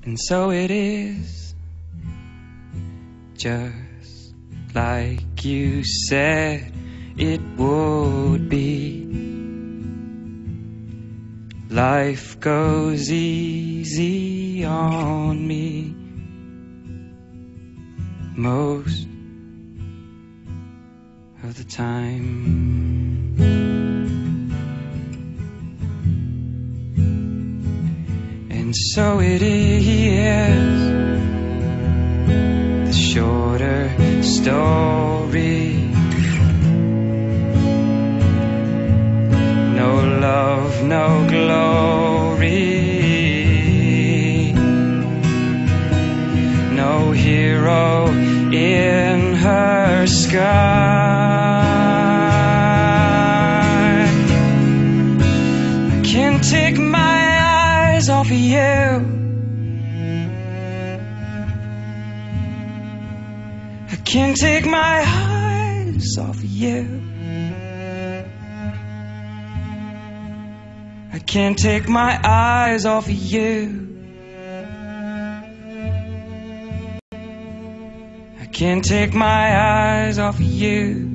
And so it is, just like you said it would be. Life goes easy on me most of the time. And so it is, the shorter story. No love, no glory, no hero in her sky. I can't take my eyes off of you. I can't take my eyes off of you. I can't take my eyes off of you. I can't take my eyes off of you.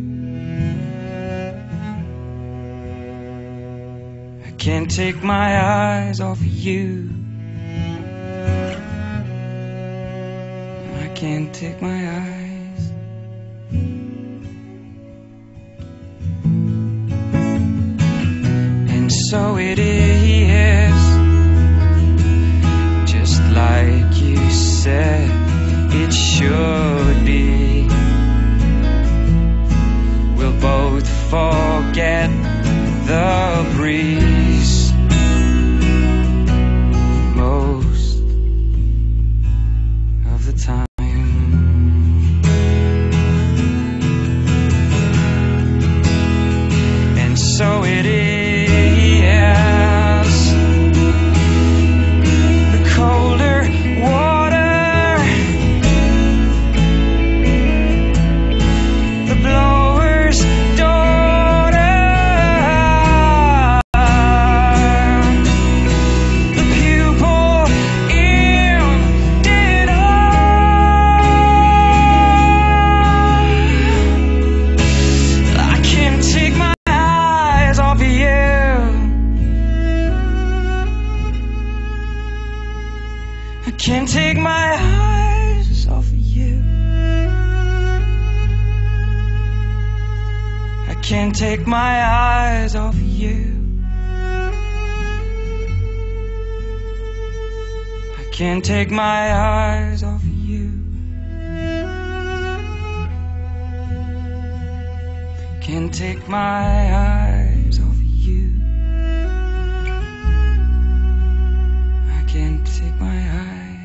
I can't take my eyes off of you. I can't take my eyes. And so it is, just like you said it should be. We'll both forget the breeze most of the time. And so it is, I can't take my eyes off of you. I can't take my eyes off of you. I can't take my eyes off of you. Can't take my eyes off of you. I can't take my eyes.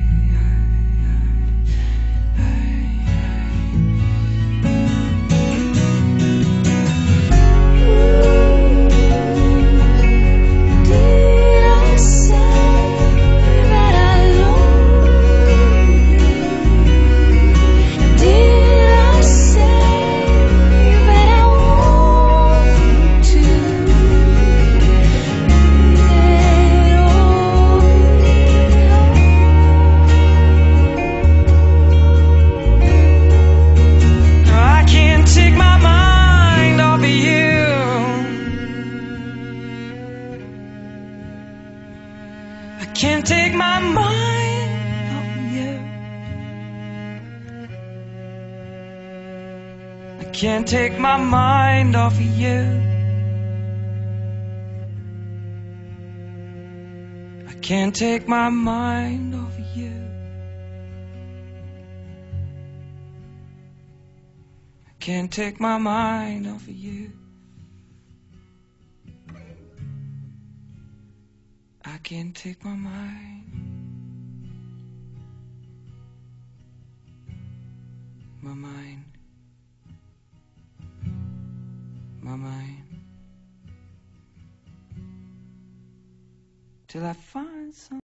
I can't take my mind off of you. I can't take my mind off of you. I can't take my mind off of you. I can't take my mind off of you. I can't take my mind. My mind. My mind. Till I find some.